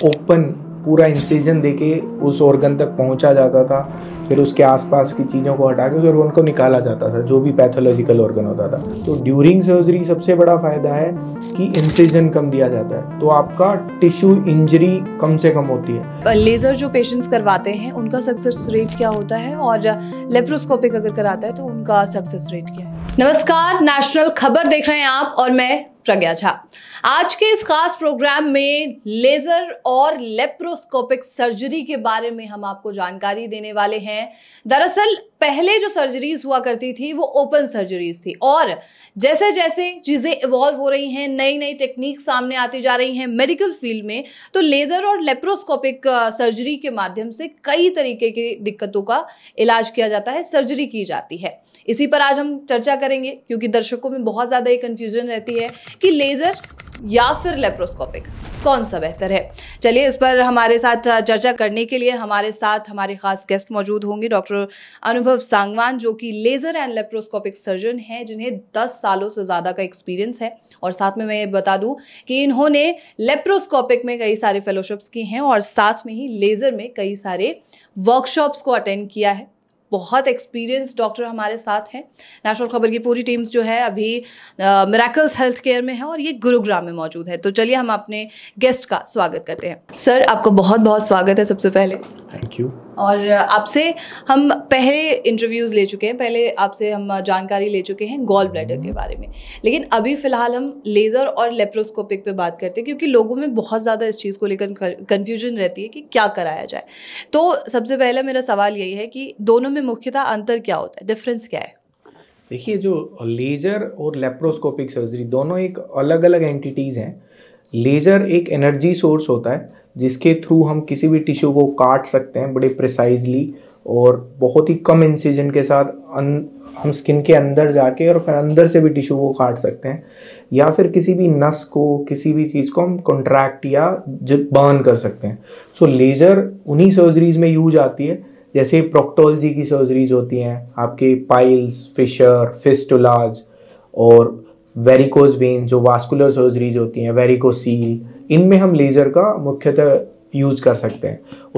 Open पूरा incision देके उस ऑर्गन तक पहुंचा जाता था, फिर उसके आसपास की चीज़ों को हटा के उस ऑर्गन को निकाला जाता था, जो भी पैथोलॉजिकल ऑर्गन होता था। तो ड्यूरिंग सर्जरी सबसे बड़ा फ़ायदा है कि इंसिजन कम दिया जाता है, तो आपका टिश्यू इंजरी कम से कम होती है। लेज़र जो पेशेंट्स करवाते हैं उनका सक्सेस रेट क्या होता है, और लेप्रोस्कोपिक अगर कराता है तो उनका सक्सेस रेट क्या है? नमस्कार, नेशनल खबर देख रहे हैं आप और मैं प्रज्ञा झा। आज के इस खास प्रोग्राम में लेजर और लेप्रोस्कोपिक सर्जरी के बारे में हम आपको जानकारी देने वाले हैं। दरअसल पहले जो सर्जरीज हुआ करती थी वो ओपन सर्जरीज थी, और जैसे जैसे चीजें इवॉल्व हो रही हैं, नई नई टेक्निक सामने आती जा रही हैं मेडिकल फील्ड में, तो लेजर और लेप्रोस्कोपिक सर्जरी के माध्यम से कई तरीके की दिक्कतों का इलाज किया जाता है, सर्जरी की जाती है। इसी पर आज हम चर्चा करेंगे, क्योंकि दर्शकों में बहुत ज्यादा ये कंफ्यूजन रहती है कि लेजर या फिर लेप्रोस्कोपिक कौन सा बेहतर है। चलिए, इस पर हमारे साथ चर्चा करने के लिए हमारे साथ हमारे खास गेस्ट मौजूद होंगे। डॉक्टर अनुभव सांगवान, जो कि लेजर एंड लेप्रोस्कोपिक सर्जन हैं, जिन्हें 10 सालों से ज़्यादा का एक्सपीरियंस है। और साथ में मैं ये बता दूं कि इन्होंने लेप्रोस्कोपिक में कई सारे फेलोशिप्स की हैं और साथ में ही लेजर में कई सारे वर्कशॉप्स को अटेंड किया है। बहुत एक्सपीरियंस डॉक्टर हमारे साथ हैं। नेशनल खबर की पूरी टीम्स जो है अभी मिरेकल्स हेल्थ केयर में है और ये गुरुग्राम में मौजूद है। तो चलिए हम अपने गेस्ट का स्वागत करते हैं। सर, आपका बहुत बहुत स्वागत है सबसे पहले। Thank you. और आपसे हम पहले इंटरव्यूज़ ले चुके हैं, पहले आपसे हम जानकारी ले चुके हैं गॉल ब्लैडर के बारे में, लेकिन अभी फ़िलहाल हम लेज़र और लेप्रोस्कोपिक पे बात करते हैं, क्योंकि लोगों में बहुत ज़्यादा इस चीज़ को लेकर कन्फ्यूजन रहती है कि क्या कराया जाए। तो सबसे पहला मेरा सवाल यही है कि दोनों में मुख्यतः अंतर क्या होता है, डिफरेंस क्या है? देखिए, जो लेज़र और लेप्रोस्कोपिक सर्जरी दोनों एक अलग अलग एंटिटीज़ हैं। लेज़र एक एनर्जी सोर्स होता है जिसके थ्रू हम किसी भी टिश्यू को काट सकते हैं बड़े प्रिसाइजली, और बहुत ही कम इंसिजन के साथ हम स्किन के अंदर जाके और फिर अंदर से भी टिश्यू को काट सकते हैं, या फिर किसी भी नस को, किसी भी चीज़ को हम कॉन्ट्रैक्ट या बर्न कर सकते हैं। सो लेज़र उन्हीं सर्जरीज में यूज आती है, जैसे प्रोक्टोलॉजी की सर्जरीज होती हैं, आपके पाइल्स, फिशर, फिस्टुलाज, और वेरिकोज वेन जो वास्कुलर सर्जरीज होती हैं, वेरिकोसील, इनमें हम लेज़र का मुख्यतः यूज कर सकते हैं। और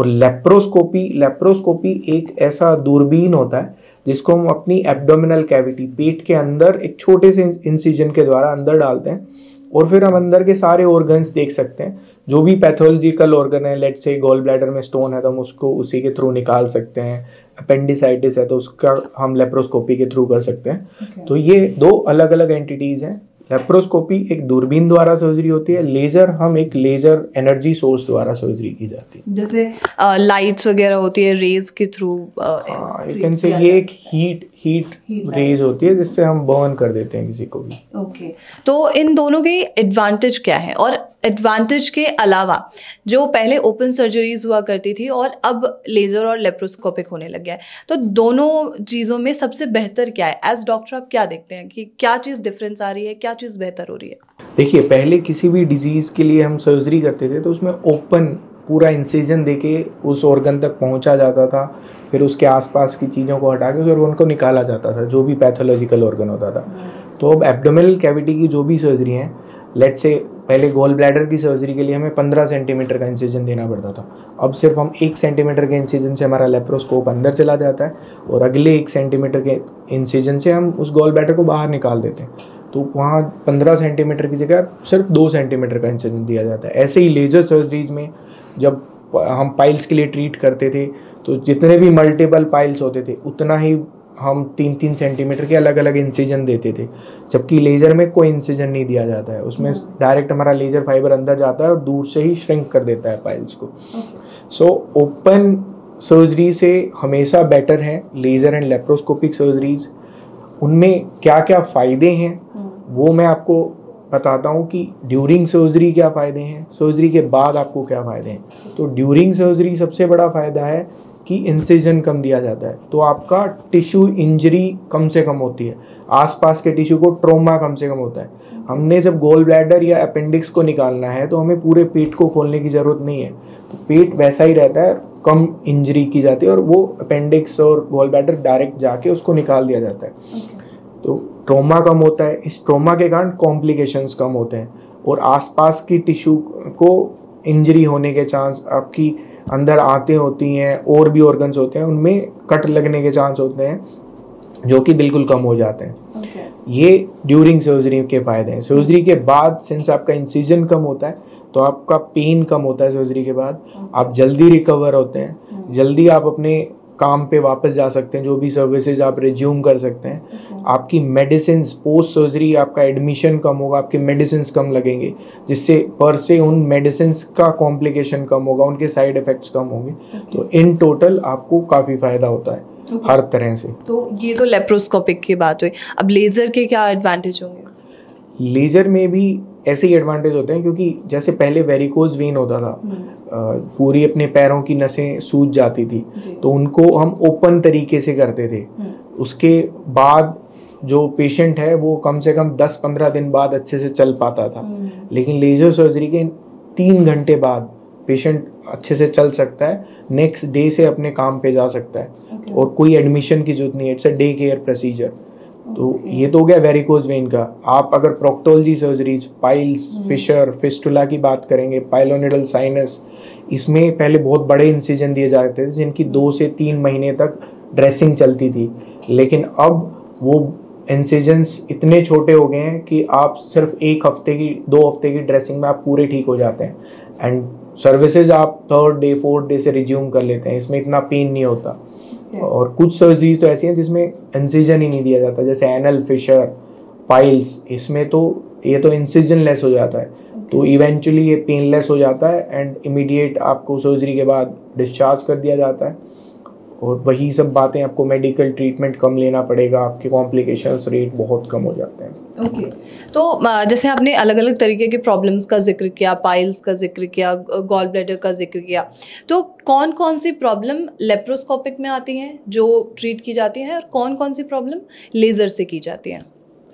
लेप्रोस्कोपी एक ऐसा दूरबीन होता है जिसको हम अपनी एब्डोमिनल कैविटी, पेट के अंदर एक छोटे से इंसिजन के द्वारा अंदर डालते हैं, और फिर हम अंदर के सारे ऑर्गन्स देख सकते हैं। जो भी पैथोलॉजिकल ऑर्गन है, लेट्स से गॉल ब्लैडर में स्टोन है तो हम उसको उसी के थ्रू निकाल सकते हैं, अपेंडिसाइटिस है तो उसका हम लेप्रोस्कोपी के थ्रू कर सकते हैं। तो ये दो अलग अलग एंटिटीज़ हैं। लेप्रोस्कोपी एक दूरबीन द्वारा सर्जरी होती है, लेजर हम एक लेजर एनर्जी सोर्स द्वारा सर्जरी की जाती है, जैसे लाइट्स वगैरह होती है रेज के थ्रू। यू कैन से ये एक हीट रेज होती है जिससे हम बर्न कर देते हैं किसी को भी। ओके, तो इन दोनों के एडवांटेज क्या है, और एडवांटेज के अलावा जो पहले ओपन सर्जरीज हुआ करती थी और अब लेजर और लेप्रोस्कोपिक होने लग गया है, तो दोनों चीज़ों में सबसे बेहतर क्या है? एज डॉक्टर आप क्या देखते हैं कि क्या चीज़ डिफरेंस आ रही है, क्या चीज़ बेहतर हो रही है? देखिए, पहले किसी भी डिजीज़ के लिए हम सर्जरी करते थे तो उसमें ओपन पूरा इंसिजन देके उस ऑर्गन तक पहुंचा जाता था, फिर उसके आसपास की चीज़ों को हटा के उस ऑर्गन को निकाला जाता था, जो भी पैथोलॉजिकल ऑर्गन होता था। तो अब एब्डोमिनल कैविटी की जो भी सर्जरी है, लेट्स से पहले गॉल ब्लैडर की सर्जरी के लिए हमें 15 सेंटीमीटर का इंसिजन देना पड़ता था, अब सिर्फ हम 1 सेंटीमीटर के इंसिजन से हमारा लेप्रोस्कोप अंदर चला जाता है, और अगले 1 सेंटीमीटर के इंसिजन से हम उस गॉल ब्लैडर को बाहर निकाल देते हैं। तो वहाँ 15 सेंटीमीटर की जगह सिर्फ 2 सेंटीमीटर का इंसिजन दिया जाता है। ऐसे ही लेजर सर्जरीज में जब हम पाइल्स के लिए ट्रीट करते थे तो जितने भी मल्टीपल पाइल्स होते थे उतना ही हम 3-3 सेंटीमीटर के अलग अलग इंसिजन देते थे, जबकि लेज़र में कोई इंसिजन नहीं दिया जाता है। उसमें डायरेक्ट हमारा लेज़र फाइबर अंदर जाता है और दूर से ही श्रिंक कर देता है पाइल्स को। सो ओपन सर्जरी से हमेशा बेटर है लेज़र एंड लेप्रोस्कोपिक सर्जरीज। उनमें क्या क्या फ़ायदे हैं वो मैं आपको बताता हूँ कि ड्यूरिंग सर्जरी क्या फ़ायदे हैं, सर्जरी के बाद आपको क्या फ़ायदे हैं। तो ड्यूरिंग सर्जरी सबसे बड़ा फ़ायदा है कि इंसिजन कम दिया जाता है, तो आपका टिश्यू इंजरी कम से कम होती है, आसपास के टिश्यू को ट्रॉमा कम से कम होता है। हमने जब गॉल ब्लैडर या अपेंडिक्स को निकालना है तो हमें पूरे पेट को खोलने की ज़रूरत नहीं है, तो पेट वैसा ही रहता है, कम इंजरी की जाती है और वो अपेंडिक्स और गॉल ब्लैडर डायरेक्ट जाके उसको निकाल दिया जाता है। तो ट्रॉमा कम होता है, इस ट्रॉमा के कारण कॉम्प्लिकेशंस कम होते हैं और आसपास की टिश्यू को इंजरी होने के चांस, आपकी अंदर आते होती हैं और भी ऑर्गन्स होते हैं, उनमें कट लगने के चांस होते हैं जो कि बिल्कुल कम हो जाते हैं। ये ड्यूरिंग सर्जरी के फ़ायदे हैं। सर्जरी के बाद सिंस आपका इंसिजन कम होता है तो आपका पेन कम होता है सर्जरी के बाद, आप जल्दी रिकवर होते हैं, जल्दी आप अपने काम पे वापस जा सकते हैं, जो भी सर्विसेज आप रिज्यूम कर सकते हैं। आपकी मेडिसिन पोस्ट सर्जरी, आपका एडमिशन कम होगा, आपके मेडिसिन कम लगेंगे, जिससे पर से उन मेडिसिन का कॉम्प्लिकेशन कम होगा, उनके साइड इफ़ेक्ट्स कम होंगे। तो इन टोटल आपको काफ़ी फ़ायदा होता है हर तरह से। तो ये तो लेप्रोस्कोपिक की बात हुई, अब लेज़र के क्या एडवांटेज होंगे? लेज़र में भी ऐसे ही एडवांटेज होते हैं, क्योंकि जैसे पहले वेरिकोज वेन होता था, पूरी अपने पैरों की नसें सूज जाती थी, तो उनको हम ओपन तरीके से करते थे। उसके बाद जो पेशेंट है वो कम से कम 10-15 दिन बाद अच्छे से चल पाता था, लेकिन लेज़र सर्जरी के 3 घंटे बाद पेशेंट अच्छे से चल सकता है, नेक्स्ट डे से अपने काम पे जा सकता है और कोई एडमिशन की जरूरत नहीं है। It's a day care procedure. तो ये तो हो गया वेरिकोज वेन का। आप अगर proctology surgeries, piles, fissure, fistula की बात करेंगे, पाइलोनिडल साइनस, इसमें पहले बहुत बड़े इंसिजन दिए जाते थे जिनकी 2 से 3 महीने तक ड्रेसिंग चलती थी, लेकिन अब वो इंसिजन्स इतने छोटे हो गए हैं कि आप सिर्फ 1 हफ्ते की 2 हफ्ते की ड्रेसिंग में आप पूरे ठीक हो जाते हैं, एंड सर्विसेज आप 3rd डे 4th डे से रिज्यूम कर लेते हैं। इसमें इतना पेन नहीं होता। और कुछ सर्जरीज तो ऐसी हैं जिसमें इंसिजन ही नहीं दिया जाता, जैसे एनल, फिशर, पाइल्स, इसमें तो ये तो इंसिजन लेस हो जाता है, तो इवेंचुअली ये पेनलेस हो जाता है एंड इमीडिएट आपको सर्जरी के बाद डिस्चार्ज कर दिया जाता है। और वही सब बातें, आपको मेडिकल ट्रीटमेंट कम लेना पड़ेगा, आपके कॉम्प्लिकेशंस रेट बहुत कम हो जाते हैं। ओके तो जैसे आपने अलग अलग तरीके के प्रॉब्लम्स का जिक्र किया, पाइल्स का जिक्र किया, गॉल ब्लैडर का जिक्र किया, तो कौन कौन सी प्रॉब्लम लेप्रोस्कोपिक में आती हैं जो ट्रीट की जाती हैं और कौन कौन सी प्रॉब्लम लेज़र से की जाती हैं?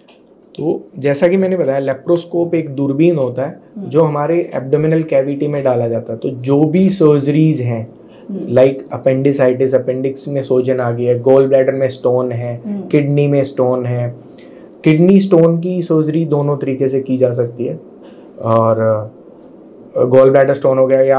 तो जैसा कि मैंने बताया, लेप्रोस्कोप एक दूरबीन होता है जो हमारे एब्डोमिनल कैविटी में डाला जाता है। तो जो भी सर्जरीज हैं, लाइक अपेंडिसाइटिस, अपेंडिक्स में सोजन आ गया है, गॉल ब्लैडर में स्टोन है, किडनी में स्टोन है, किडनी स्टोन की सर्जरी दोनों तरीके से की जा सकती है। और गॉल ब्लैडर स्टोन हो गया, या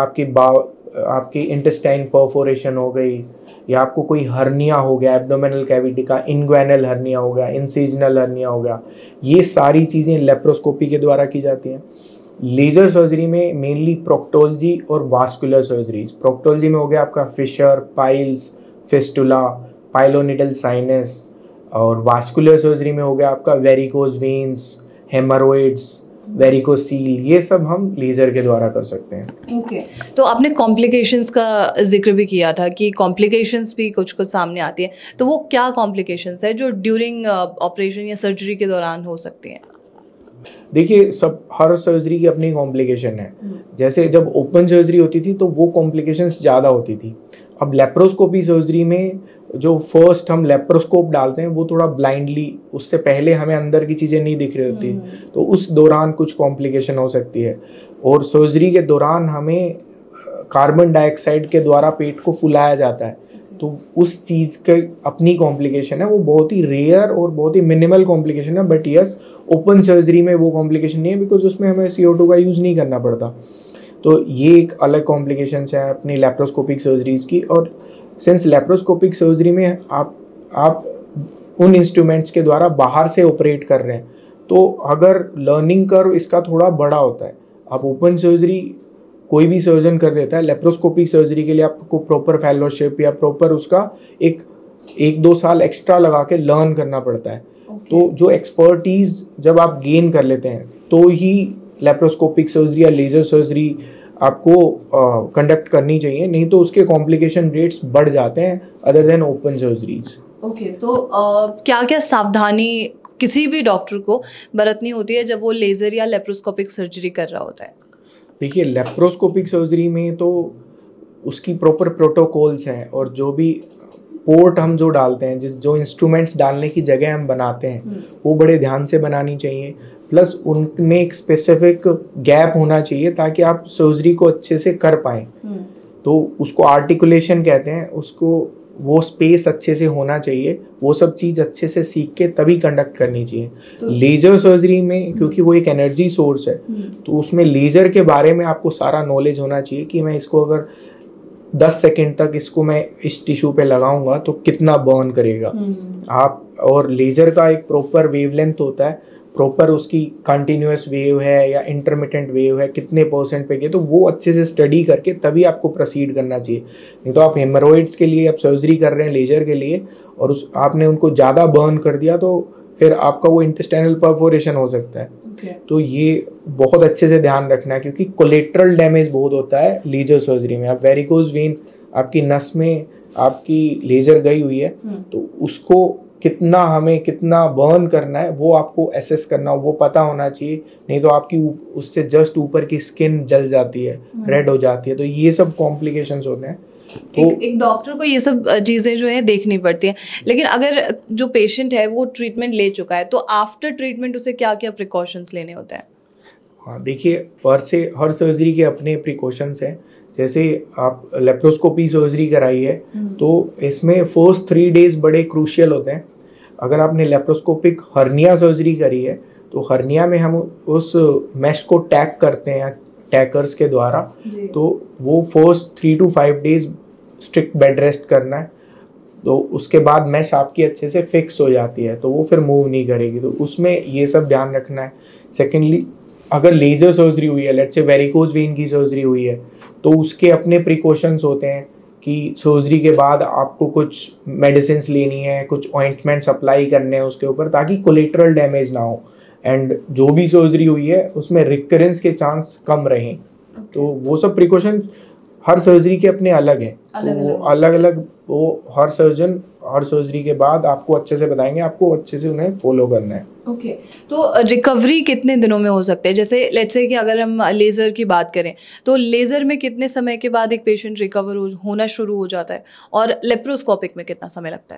आपकी इंटेस्टाइन परफोरेशन हो गई, या आपको कोई हर्निया हो गया, एब्डोमिनल कैविटी का इंग्वाइनल हर्निया हो गया, इंसिजनल हर्निया हो गया, ये सारी चीज़ें लेप्रोस्कोपी के द्वारा की जाती हैं। लेज़र सर्जरी में मेनली प्रोक्टोलॉजी और वास्कुलर सर्जरीज। प्रोक्टोलॉजी में हो गया आपका fissure, piles, fistula, pilonidal sinus, और वास्कुलर सर्जरी में हो गया आपका वेरिकोज वेन्स, हेमरोइड्स, वेरिकोसील, ये सब हम लेज़र के द्वारा कर सकते हैं। ओके तो आपने कॉम्प्लिकेशंस का जिक्र भी किया था कि कॉम्प्लिकेशंस भी कुछ कुछ सामने आती हैं, तो वो क्या कॉम्प्लिकेशंस है जो ड्यूरिंग ऑपरेशन या सर्जरी के दौरान हो सकती हैं? देखिए, हर सर्जरी की अपनी कॉम्प्लिकेशन है। जैसे जब ओपन सर्जरी होती थी तो वो कॉम्प्लिकेशंस ज़्यादा होती थी। अब लेप्रोस्कोपी सर्जरी में जो फर्स्ट हम लेप्रोस्कोप डालते हैं वो थोड़ा ब्लाइंडली, उससे पहले हमें अंदर की चीज़ें नहीं दिख रही होती, तो उस दौरान कुछ कॉम्प्लिकेशन हो सकती है। और सर्जरी के दौरान हमें कार्बन डाइऑक्साइड के द्वारा पेट को फुलाया जाता है, तो उस चीज़ का अपनी कॉम्प्लिकेशन है। वो बहुत ही रेयर और बहुत ही मिनिमल कॉम्प्लिकेशन है, बट यस, ओपन सर्जरी में वो कॉम्प्लिकेशन नहीं है, बिकॉज उसमें हमें CO2 का यूज़ नहीं करना पड़ता। तो ये एक अलग कॉम्प्लिकेशन है अपनी लेप्रोस्कोपिक सर्जरीज की। और सिंस लेप्रोस्कोपिक सर्जरी में आप उन इंस्ट्रूमेंट्स के द्वारा बाहर से ऑपरेट कर रहे हैं, तो अगर लर्निंग कर्व इसका थोड़ा बड़ा होता है। अब ओपन सर्जरी कोई भी सर्जन कर देता है, लेप्रोस्कोपिक सर्जरी के लिए आपको प्रॉपर फेलोशिप या प्रॉपर उसका एक 2 साल एक्स्ट्रा लगा के लर्न करना पड़ता है। तो जो एक्सपर्टीज जब आप गेन कर लेते हैं तो ही लेप्रोस्कोपिक सर्जरी या लेज़र सर्जरी आपको कंडक्ट करनी चाहिए, नहीं तो उसके कॉम्प्लिकेशन रेट्स बढ़ जाते हैं other than open surgeries. Okay तो क्या क्या सावधानी किसी भी डॉक्टर को बरतनी होती है जब वो लेज़र या लेप्रोस्कोपिक सर्जरी कर रहा होता है? देखिए, लेप्रोस्कोपिक सर्जरी में तो उसकी प्रॉपर प्रोटोकॉल्स हैं, और जो भी पोर्ट हम जो डालते हैं, जो इंस्ट्रूमेंट्स डालने की जगह हम बनाते हैं, वो बड़े ध्यान से बनानी चाहिए। प्लस उनमें एक स्पेसिफिक गैप होना चाहिए ताकि आप सर्जरी को अच्छे से कर पाएँ। तो उसको आर्टिकुलेशन कहते हैं, उसको वो स्पेस अच्छे से होना चाहिए, वो सब चीज़ अच्छे से सीख के तभी कंडक्ट करनी चाहिए। तो लेज़र सर्जरी में क्योंकि वो एक एनर्जी सोर्स है, तो उसमें लेज़र के बारे में आपको सारा नॉलेज होना चाहिए कि मैं इसको अगर 10 सेकेंड तक इसको मैं इस टिश्यू पे लगाऊंगा तो कितना बर्न करेगा आप। और लेज़र का एक प्रॉपर वेवलेंथ होता है, प्रॉपर उसकी कंटिन्यूअस वेव है या इंटरमिटेंट वेव है, कितने % पे गए, तो वो अच्छे से स्टडी करके तभी आपको प्रोसीड करना चाहिए। नहीं तो आप हेमरोइड्स के लिए आप सर्जरी कर रहे हैं लेजर के लिए और आपने उनको ज़्यादा बर्न कर दिया तो फिर आपका वो इंटेस्टाइनल परफोरेशन हो सकता है। तो ये बहुत अच्छे से ध्यान रखना है क्योंकि कोलेट्रल डैमेज बहुत होता है लेजर सर्जरी में। आप वेरिकोज वेन आपकी नस में आपकी लेजर गई हुई है तो उसको कितना बर्न करना है वो आपको एसेस करना, वो पता होना चाहिए। नहीं तो आपकी उससे जस्ट ऊपर की स्किन जल जाती है, रेड हो जाती है, तो ये सब कॉम्प्लिकेशंस होते हैं। तो एक डॉक्टर को ये सब चीज़ें जो है देखनी पड़ती हैं। लेकिन अगर जो पेशेंट है वो ट्रीटमेंट ले चुका है तो आफ्टर ट्रीटमेंट उसे क्या क्या प्रिकॉशंस लेने होते हैं? हाँ देखिए, पर से हर सर्जरी के अपने प्रिकॉशंस हैं। जैसे आप लेप्रोस्कोपी सर्जरी कराई है तो इसमें फर्स्ट 3 डेज बड़े क्रूशियल होते हैं। अगर आपने लेप्रोस्कोपिक हर्निया सर्जरी करी है तो हर्निया में हम उस मैश को टैग करते हैं टैकर्स के द्वारा, तो वो first 3 to 5 days strict bed rest करना है। तो उसके बाद मैश आपकी अच्छे से फिक्स हो जाती है तो वो फिर मूव नहीं करेगी, तो उसमें ये सब ध्यान रखना है। सेकेंडली, अगर लेजर सर्जरी हुई है, लेट्स से वेरिकोज वेन की सर्जरी हुई है, तो उसके अपने प्रिकॉशंस होते हैं कि सर्जरी के बाद आपको कुछ मेडिसिन्स लेनी है, कुछ ऑइंटमेंट्स अप्लाई करने हैं उसके ऊपर ताकि कोलेट्रल डैमेज ना हो एंड जो भी सर्जरी हुई है उसमें रिकरेंस के चांस कम रहें। तो वो सब प्रिकॉशन हर सर्जरी के अपने अलग हैं, तो अलग अलग वो हर सर्जन हर सर्जरी के बाद आपको अच्छे से बताएंगे, आपको अच्छे से उन्हें फॉलो करना है। ओके तो रिकवरी कितने दिनों में हो सकते हैं? जैसे लेट्स से कि अगर हम लेज़र की बात करें तो लेज़र में कितने समय के बाद एक पेशेंट रिकवर होना शुरू हो जाता है और लेप्रोस्कोपिक में कितना समय लगता है?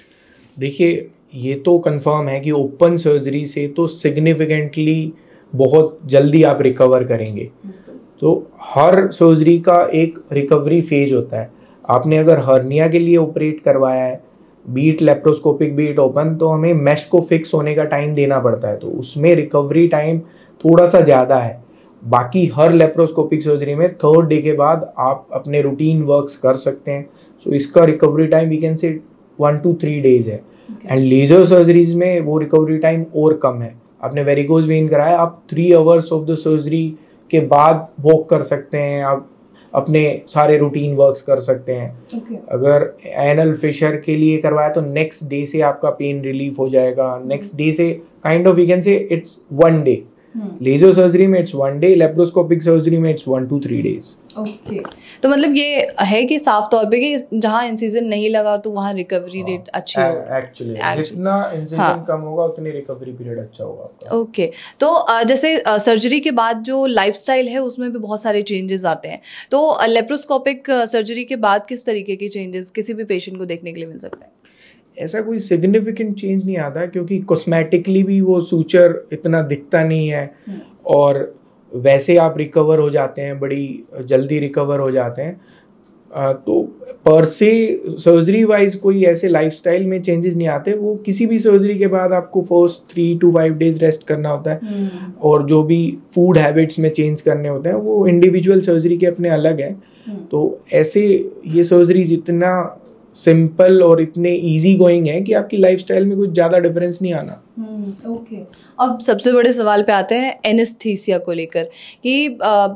देखिए, ये तो कंफर्म है कि ओपन सर्जरी से तो सिग्निफिकेंटली बहुत जल्दी आप रिकवर करेंगे। तो हर सर्जरी का एक रिकवरी फेज होता है। आपने अगर हर्निया के लिए ऑपरेट करवाया है, बीट लेप्रोस्कोपिक बीट ओपन, तो हमें मैश को फिक्स होने का टाइम देना पड़ता है, तो उसमें रिकवरी टाइम थोड़ा सा ज़्यादा है। बाकी हर लेप्रोस्कोपिक सर्जरी में 3rd डे के बाद आप अपने रूटीन वर्क्स कर सकते हैं। सो इसका रिकवरी टाइम वी कैन से 1 to 3 डेज है। एंड लेजर सर्जरीज में वो रिकवरी टाइम और कम है। आपने वेरिकोज वेन कराया, आप 3 hours ऑफ द सर्जरी के बाद वॉक कर सकते हैं, आप अपने सारे रूटीन वर्क्स कर सकते हैं। अगर एनल फिशर के लिए करवाया तो नेक्स्ट डे से आपका पेन रिलीफ हो जाएगा। नेक्स्ट डे से kind of we can say it's 1 day. Laser surgery में इट्स 1 डे, लेप्रोस्कोपिक सर्जरी में इट्स 1 to 3 डेज। ओके तो मतलब ये है कि साफ तौर पे कि जहाँ इंसिजन नहीं लगा तो वहाँ रिकवरी रेट अच्छी होगी। एक्चुअली जितना इंसिजन कम होगा उतनी रिकवरी पीरियड अच्छा होगा आपका। ओके तो जैसे सर्जरी के बाद जो लाइफस्टाइल है उसमें भी बहुत सारे चेंजेस आते हैं, तो लेप्रोस्कोपिक सर्जरी के बाद किस तरीके के चेंजेस किसी भी पेशेंट को देखने के लिए मिल सकता है? ऐसा कोई सिग्निफिकेंट चेंज नहीं आता क्योंकि कॉस्मेटिकली भी वो सूचर इतना दिखता नहीं है और वैसे आप रिकवर हो जाते हैं, बड़ी जल्दी रिकवर हो जाते हैं। तो पर से सर्जरी वाइज कोई ऐसे लाइफस्टाइल में चेंजेस नहीं आते। वो किसी भी सर्जरी के बाद आपको फर्स्ट 3 to 5 डेज रेस्ट करना होता है और जो भी फूड हैबिट्स में चेंज करने होते हैं वो इंडिविजुअल सर्जरी के अपने अलग हैं। तो ऐसे ये सर्जरी जितना सिंपल और इतने इजी गोइंग है कि आपकी लाइफस्टाइल में कुछ ज़्यादा डिफरेंस नहीं आना। ओके अब सबसे बड़े सवाल पे आते हैं एनेस्थीसिया को लेकर कि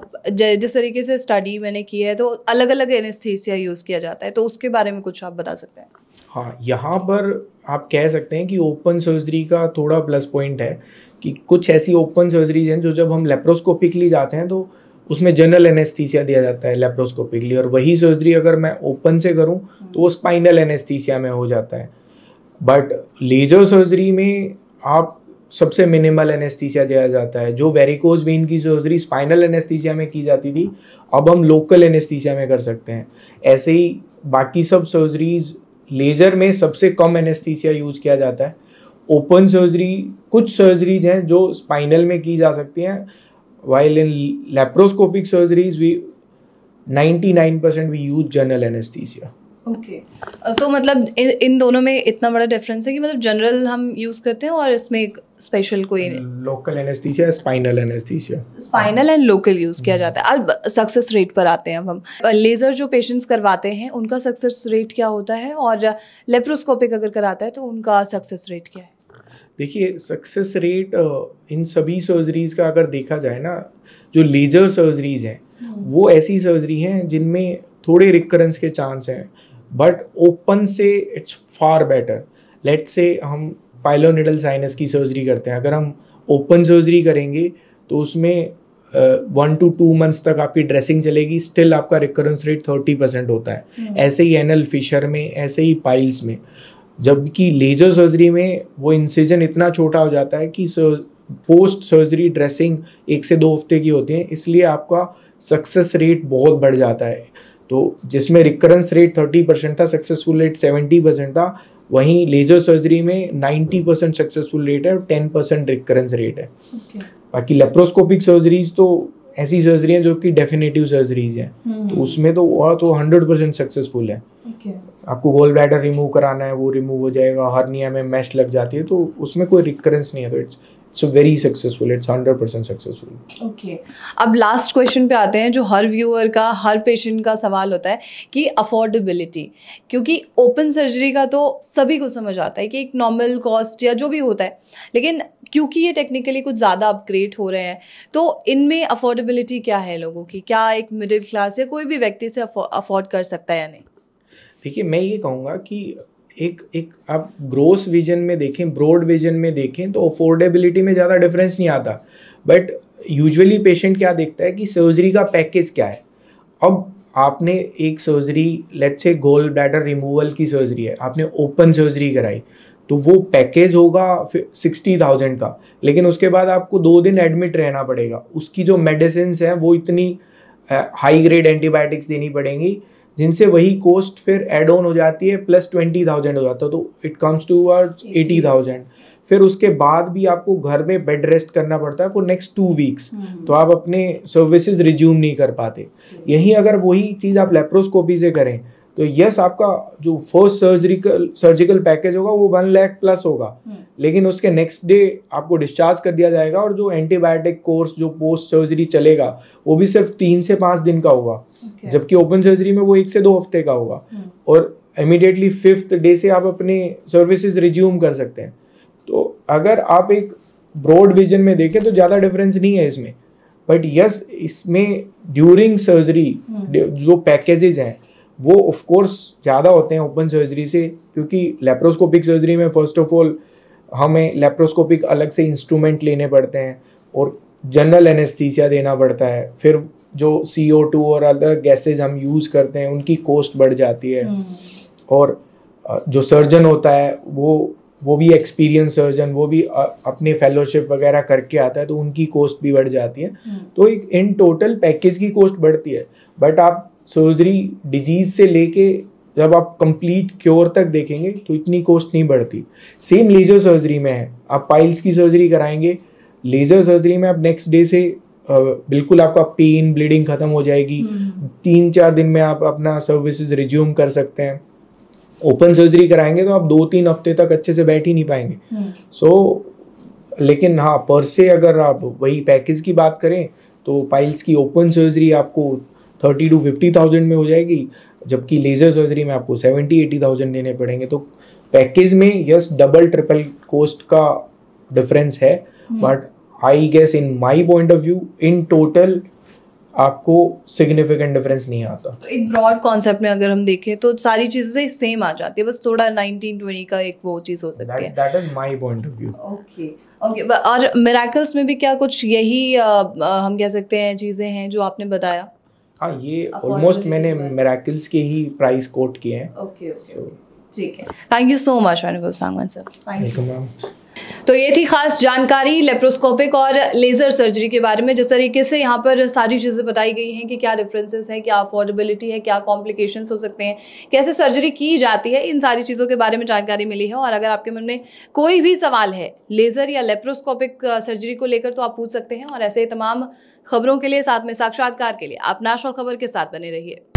जिस तरीके से स्टडी मैंने की है तो अलग अलग एनेस्थीसिया यूज़ किया जाता है, तो उसके बारे में कुछ आप बता सकते हैं? हाँ, यहाँ पर आप कह सकते हैं कि ओपन सर्जरी का थोड़ा प्लस पॉइंट है कि कुछ ऐसी ओपन सर्जरीज हैं जो जब हम लेप्रोस्कोपिकली जाते हैं तो उसमें जनरल एनेस्थीसिया दिया जाता है लेप्रोस्कोपिकली, और वही सर्जरी अगर मैं ओपन से करूं तो वो स्पाइनल एनेस्थीसिया में हो जाता है। बट लेजर सर्जरी में आप सबसे मिनिमल एनेस्थीसिया दिया जाता है। जो वेरिकोज वेन की सर्जरी स्पाइनल एनेस्थीसिया में की जाती थी अब हम लोकल एनेस्थीसिया में कर सकते हैं। ऐसे ही बाकी सब सर्जरीज लेजर में सबसे कम एनेस्थीसिया यूज किया जाता है। ओपन सर्जरी कुछ सर्जरीज हैं जो स्पाइनल में की जा सकती हैं, while in laparoscopic surgeries we 99% we use general anesthesia। Okay तो मतलब इन दोनों में इतना बड़ा डिफरेंस है कि मतलब जनरल हम यूज़ करते हैं और इसमें एक स्पेशल कोई local anaesthesia, spinal anaesthesia, spinal and local use किया जाता है। अब सक्सेस रेट पर आते हैं। अब हम लेज़र जो पेशेंट्स करवाते हैं उनका सक्सेस रेट क्या होता है और लेप्रोस्कोपिक अगर कराता है तो उनका सक्सेस रेट क्या है? देखिए, सक्सेस रेट इन सभी सर्जरीज का अगर देखा जाए ना, जो लेजर सर्जरीज हैं वो ऐसी सर्जरी हैं जिनमें थोड़े रिकरेंस के चांस हैं, बट ओपन से it's far better. Let's say हम पाइलोनिडल साइनस की सर्जरी करते हैं, अगर हम ओपन सर्जरी करेंगे तो उसमें 1 to 2 मंथ्स तक आपकी ड्रेसिंग चलेगी, स्टिल आपका रिकरेंस रेट 30% होता है। ऐसे ही एनल फिशर में, ऐसे ही पाइल्स में। जबकि लेजर सर्जरी में वो इंसिजन इतना छोटा हो जाता है कि पोस्ट सर्जरी ड्रेसिंग 1 से 2 हफ्ते की होती है, इसलिए आपका सक्सेस रेट बहुत बढ़ जाता है। तो जिसमें रिकरेंस रेट 30% था, सक्सेसफुल रेट 70% था, वहीं लेजर सर्जरी में 90% सक्सेसफुल रेट है और 10% रिकरेंस रेट है। बाकी लेप्रोस्कोपिक सर्जरीज तो ऐसी सर्जरी हैं जो कि डेफिनेटिव सर्जरीज हैं, तो उसमें तो 100% सक्सेसफुल है। आपको गोल ब्लैडर रिमूव कराना है, वो रिमूव हो जाएगा, हर्निया में मैश लग जाती है, तो उसमें कोई रिकरेंस नहीं है, तो it's very successful, it's 100% successful. Okay अब लास्ट क्वेश्चन पे आते हैं जो हर व्यूअर का, हर पेशेंट का सवाल होता है कि अफोर्डेबिलिटी। क्योंकि ओपन सर्जरी का तो सभी को समझ आता है कि एक नॉर्मल कॉस्ट या जो भी होता है, लेकिन क्योंकि ये टेक्निकली कुछ ज़्यादा अपग्रेड हो रहे हैं तो इनमें अफोर्डेबिलिटी क्या है लोगों की? क्या एक मिडिल क्लास या कोई भी व्यक्ति से अफोर्ड कर सकता है या नहीं? देखिए, मैं ये कहूँगा कि एक आप ग्रोस विजन में देखें, ब्रॉड विजन में देखें तो अफोर्डेबिलिटी में ज़्यादा डिफरेंस नहीं आता, बट यूजुअली पेशेंट क्या देखता है कि सर्जरी का पैकेज क्या है। अब आपने एक surgery, let's say gall bladder removal की सर्जरी है, आपने ओपन सर्जरी कराई, तो वो पैकेज होगा 60,000 का, लेकिन उसके बाद आपको 2 दिन एडमिट रहना पड़ेगा। उसकी जो मेडिसिन हैं वो इतनी हाई ग्रेड एंटीबायोटिक्स देनी पड़ेंगी जिनसे वही कॉस्ट फिर एड ऑन हो जाती है, प्लस 20,000 हो जाता है, तो इट कम्स टू 80,000। फिर उसके बाद भी आपको घर में बेड रेस्ट करना पड़ता है फॉर नेक्स्ट 2 वीक्स, तो आप अपने सर्विसेज रिज्यूम नहीं कर पाते। यही अगर वही चीज़ आप लेप्रोस्कोपी से करें तो यस, आपका जो फर्स्ट सर्जिकल पैकेज होगा वो 1 लाख प्लस होगा, लेकिन उसके नेक्स्ट डे आपको डिस्चार्ज कर दिया जाएगा और जो एंटीबायोटिक कोर्स जो पोस्ट सर्जरी चलेगा वो भी सिर्फ 3 से 5 दिन का होगा, जबकि ओपन सर्जरी में वो 1 से 2 हफ्ते का होगा, और इमीडिएटली 5th डे से आप अपने सर्विसेज रिज्यूम कर सकते हैं। तो अगर आप एक ब्रॉड विजन में देखें तो ज़्यादा डिफरेंस नहीं है इसमें, बट यस, इसमें ड्यूरिंग सर्जरी जो पैकेजेस हैं वो ऑफ कोर्स ज़्यादा होते हैं ओपन सर्जरी से, क्योंकि लेप्रोस्कोपिक सर्जरी में फर्स्ट ऑफ ऑल हमें लेप्रोस्कोपिक अलग से इंस्ट्रूमेंट लेने पड़ते हैं और जनरल एनेस्थीसिया देना पड़ता है, फिर जो CO2 और अदर गैसेज हम यूज़ करते हैं उनकी कॉस्ट बढ़ जाती है, और जो सर्जन होता है वो भी एक्सपीरियंस सर्जन, वो भी अपने फेलोशिप वगैरह करके आता है, तो उनकी कॉस्ट भी बढ़ जाती है। तो एक इन टोटल पैकेज की कॉस्ट बढ़ती है, बट आप सर्जरी डिजीज से लेके जब आप कंप्लीट क्योर तक देखेंगे तो इतनी कॉस्ट नहीं बढ़ती। सेम लेजर सर्जरी में है, आप पाइल्स की सर्जरी कराएंगे, लेजर सर्जरी में आप नेक्स्ट डे से बिल्कुल आपका पेन ब्लीडिंग खत्म हो जाएगी, 3-4 दिन में आप अपना सर्विसेज रिज्यूम कर सकते हैं। ओपन सर्जरी कराएंगे तो आप 2-3 हफ्ते तक अच्छे से बैठ ही नहीं पाएंगे। लेकिन हाँ, पर से अगर आप वही पैकेज की बात करें तो पाइल्स की ओपन सर्जरी आपको 30 to 50,000 में हो जाएगी, जबकि लेजर सर्जरी में आपको 70-80,000 देने पड़ेंगे। तो पैकेज में यस, डबल ट्रिपल कॉस्ट का डिफरेंस है, but I guess in my point of view in total आपको सिग्निफिकेंट डिफरेंस नहीं आता। तो एक ब्रॉड कॉन्सेप्ट में अगर हम देखें तो सारी चीजें सेम आ जाती है, बस थोड़ा 19-20 का एक वो चीज हो सकती है। That is my point of view. Okay. और मिरेकल्स में भी क्या कुछ यही हम कह सकते हैं चीजें हैं जो आपने बताया? हाँ, ये ऑलमोस्ट मैंने मिरेकल्स के ही प्राइस कोट किए हैं। ओके, ठीक है। थैंक यू सो मच अनुभव सांगवान सर। Welcome ma'am. तो ये थी खास जानकारी लेप्रोस्कोपिक और लेजर सर्जरी के बारे में। जिस तरीके से यहाँ पर सारी चीज़ें बताई गई हैं कि क्या डिफरेंसेस हैं, क्या अफोर्डेबिलिटी है, क्या कॉम्प्लिकेशंस हो सकते हैं, कैसे सर्जरी की जाती है, इन सारी चीज़ों के बारे में जानकारी मिली है। और अगर आपके मन में कोई भी सवाल है लेजर या लेप्रोस्कोपिक सर्जरी को लेकर तो आप पूछ सकते हैं। और ऐसे तमाम खबरों के लिए, साथ में साक्षात्कार के लिए आप नेशनल खबर के साथ बने रहिए।